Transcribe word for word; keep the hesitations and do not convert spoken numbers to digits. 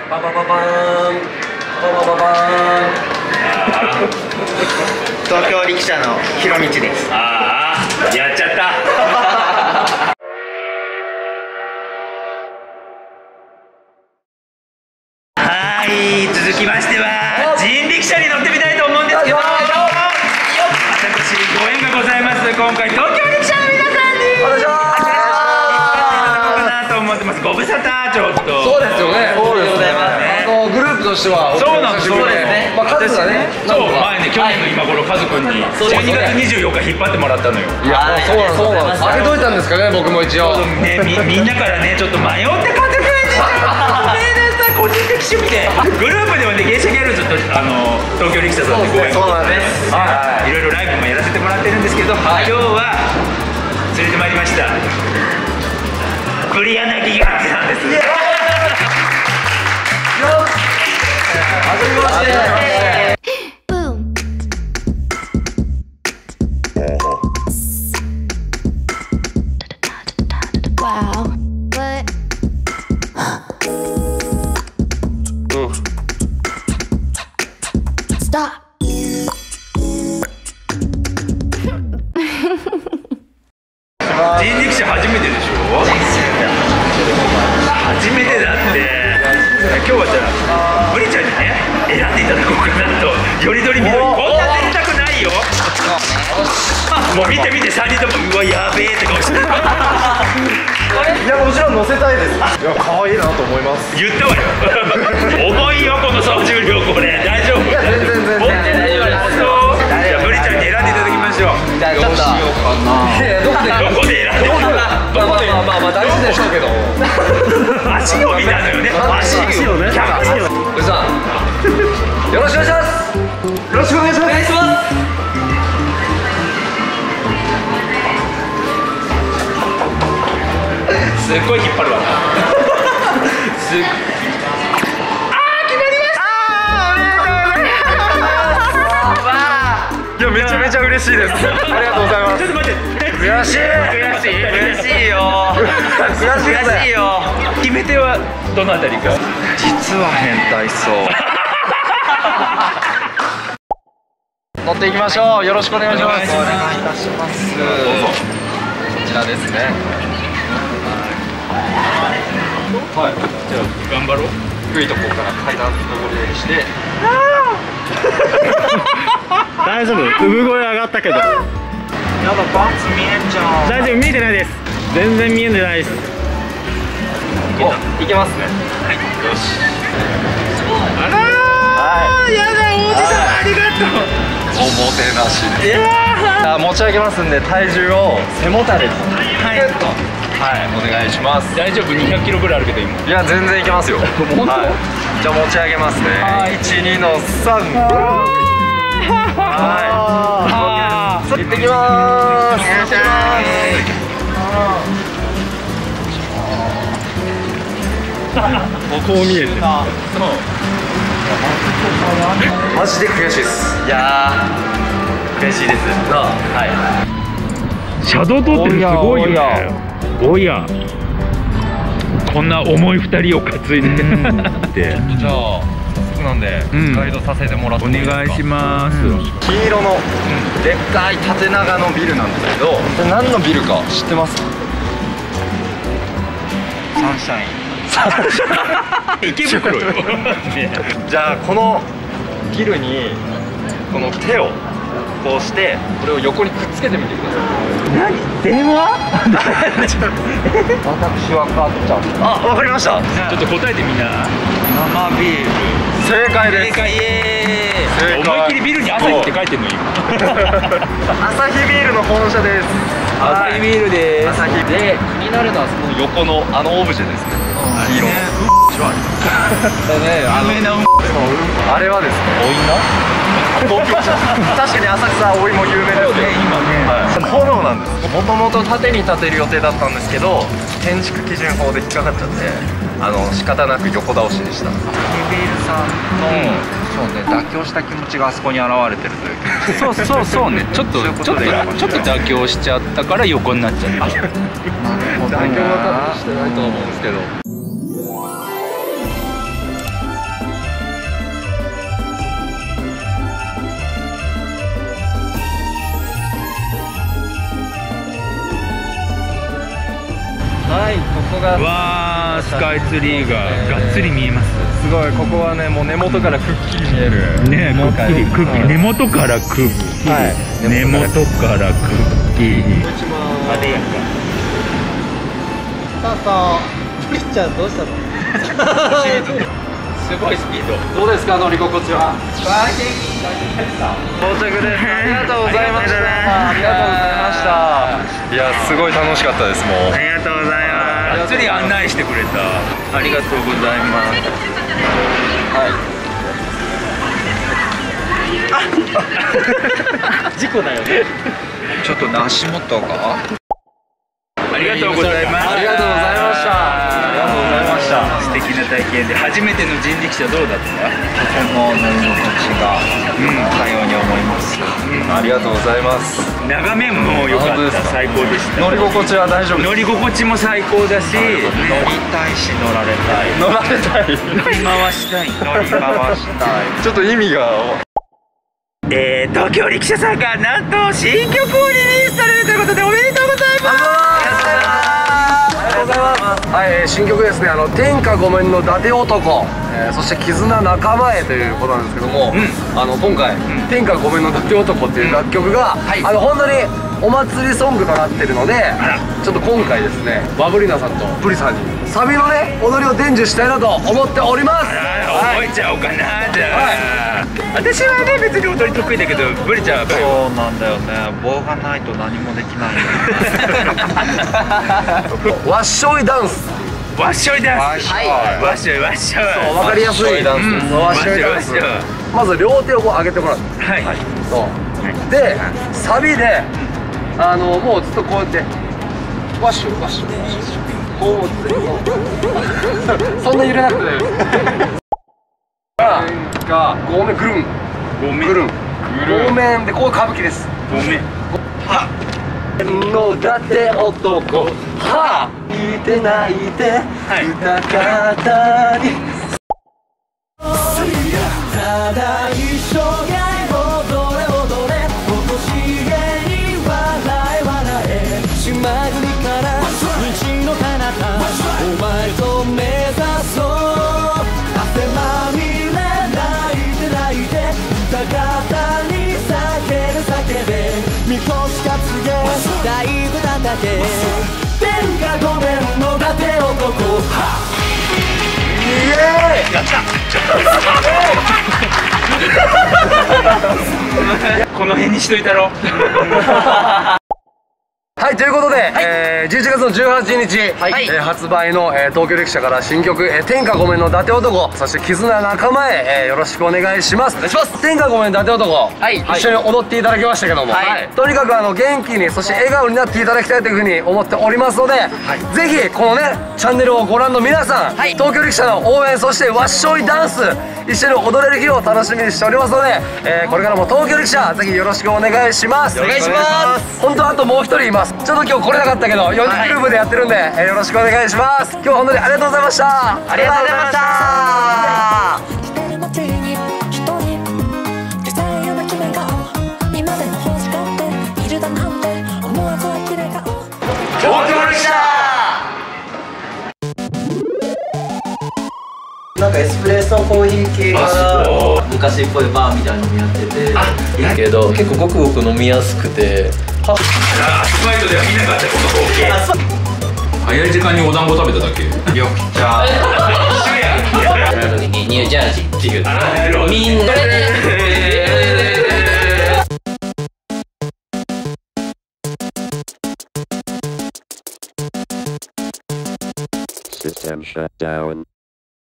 ババババーンババババーン東京力車のひろみちです。 ああ、やっちゃったはい、続きましては人力車に乗ってみたいと思うんですけど、私ご縁がございます。今回東京力車の皆さんにお願いします。と思ってます。ご無沙汰ちょっと。 そうですよね。そうですね。あのグループとしてはそうなんです。そうですね。 まあ数がね。 そう前ね去年の今頃カズくんにじゅうにがつにじゅうよっか引っ張ってもらったのよ。 いやそうなんです。あげといたんですかね僕も一応。 ねみみんなからねちょっと迷ってカズくんに個人的趣味でグループではね芸者ギャルズとあの東京力車さんでご縁を持っていろいろライブもやらせてもらってるんですけど、今日は連れてまいりました栗柳楽器さんです。 はじめまして。 人力車初めてでしょ。初めてだって。今日はじゃあブリちゃんにね選んでいただこうかなと。よりどりみどりこんな出たくないよ。もう見て見てさんにんともうわやべえって顔してる。 いやもちろん乗せたいです。いや可愛いなと思います。 言ったわよ。重いよこの総重量これ。大丈夫？ 全然全然。 持って大丈夫ですよ。じゃあブリちゃんに選んでいただきましょう。 じゃあちょっとどうしようかな。 どこで選んで？ まあまあまあまあ大事でしょうけど。 足を見たのよね。足をね。 おじさんよろしくお願いします。よろしくお願いします。お願いします。 すっごい引っ張るわ。すっ。ああ決まりました。ああおめでとうございます。 いやめちゃめちゃ嬉しいです。ありがとうございます。 ちょっと待って。 悔しい。 悔しい悔しいよ悔しい悔しいよ。 決め手はどのあたりか。 実は変態そう。乗っていきましょう。よろしくお願いします。お願いいたします。どうぞ。こちらですね。はい。 じゃあ頑張ろう。 低いところから階段登るようにして。 大丈夫。産声上がったけど。 やだパンツ見えちゃう。 大丈夫見えてないです。全然見えてないです。 お、いけますね。 はい。よし。あらー。やだ王子様ありがとう。 おもてなしです。いや持ち上げますんで体重を背もたれにはいはいお願いします。 大丈夫にひゃくキロぐらいあるけど今。 いや全然いけますよ。本当？はい、じゃあ持ち上げますね。いち、にのさん。はい。行ってきまーす。行ってきます。 こう見えて。 そう。 マジで悔しいです。いやー悔しいです。はい。 シャドウ取ってるすごいよね。おや。こんな重い二人を担いで。で。 じゃあ早速なんでガイドさせてもらってお願いします。 黄色のでっかい縦長のビルなんですけど、これ何のビルか知ってます？ サンシャイン。 池袋よ。 じゃあこのビルにこの手をこうしてこれを横にくっつけてみてください。 何？電話？私分かっちゃった。 あ、わかりました。 ちょっと答えてみんな。 生ビール。 正解です。 正解。イエーイ。 思いっきりビルに朝日って書いてんの今。 アサヒビールの本社です。 アサヒビールです。 アサヒで気になるのはその横のあのオブジェですね。黄色の。 ね、あのあれはですね、おいな。東京確かに浅草葵も有名ですけど、今ね、炎なんです。もともと縦に立てる予定だったんですけど、建築基準法で引っかかっちゃって、あの仕方なく横倒しでした。 ビールさんの、そうね、妥協した気持ちがあそこに現れてるという気持ち。 そうそうそうね。ちょっとちょっとちょっと妥協しちゃったから横になっちゃった。 妥協は多分してないと思うんですけど。 こがわー、スカイツリーががっつり見えます。 すごい、ここはねもう根元からくっきり見えるね、くっきり、くっきり、根元からくっきり、根元からくっきり。 あでやんか。 さあさあ、プリちゃんどうしたの？ すごいスピード。 どうですか乗り心地は？ 到着です。 ありがとうございました。ありがとうございました。いやすごい楽しかったです。もうありがとうございます。 がっつり案内してくれた。ありがとうございます。 はい。 事故だよね。 ちょっと足元がありがとうございます。 ありがとうございました。ありがとうございました。 素敵な体験で、初めての人力車どうだった？ とても乗り心地がかように思います。 ありがとうございます。 眺めも良かった。最高でした。 乗り心地は大丈夫です。 乗り心地も最高だし、 乗りたいし乗られたい。 乗られたい。 乗り回したい。 乗り回したい。 ちょっと意味が。 えー、東京力車さんがなんと新曲をリリースされるということでおめでとうございます。 ありがとうございます。はい、えー、新曲ですね。あの天下御免の伊達男、えー、そして絆仲間へということなんですけども、うん、あの今回、うん、天下御免の伊達男っていう楽曲が、うん、はい、あの本当にお祭りソングとなってるので、ちょっと今回ですね、バブリナさんとプリさんにサビのね踊りを伝授したいなと思っております。 覚えちゃおうかな。じゃあ、はい、私はね別に踊り得意だけど、ブリちゃんはそうなんだよね。棒がないと何もできないよね。 わっしょいダンス。 わっしょいダンス。わっしょいわっしょい。そう、わかりやすいダンスです。わっしょいダンス。 まず両手をこう上げてもらって、はい、そうでサビであのもうずっとこうやってわっしょいわっしょいこうってそんな揺れなくてがごめんぐるんごめんぐるんごめんでこう歌舞伎です。 ごめんはのだって男は泣いて泣いて歌方にただ一緒に踊れ踊れ落としげに笑え笑え島国から道の彼方お前と目指そう汗まみれ泣いて泣いて歌方に叫べ叫べみこし担げ大工叩け天下御免の伊達男イエーイやったこの辺にしといたろ。 はい、ということで、はい、えー、じゅういちがつのじゅうはちにち、はい、えー、発売の、えー、東京力車から新曲、えー、天下御免の伊達男、そして絆仲間へ、えー、よろしくお願いします。お願いします。天下御免伊達男、はい、一緒に踊っていただきましたけども、はい、とにかくあの元気にそして笑顔になっていただきたいというふうに思っておりますので、はい、ぜひこのねチャンネルをご覧の皆さん、はい、東京力車の応援、そしてわっしょいダンス一緒に踊れる日を楽しみにしておりますので、えー、これからも東京力車ぜひよろしくお願いします。お願いします。本当はあともう一人います。ちょっと今日来れなかったけどよにんグループでやってるんで、えー、よろしくお願いします。今日は本当にありがとうございました。 ありがとうございました。東京力車。 なんかエスプレッソコーヒー系が昔っぽいバーみたいなのもやってて、あけど結構ごくごく飲みやすくて、 アスファイトでは見なかったこの光景。早い時間にお団子食べただけ。 よくちゃその時にニュージャージーっていうみんな System shut down.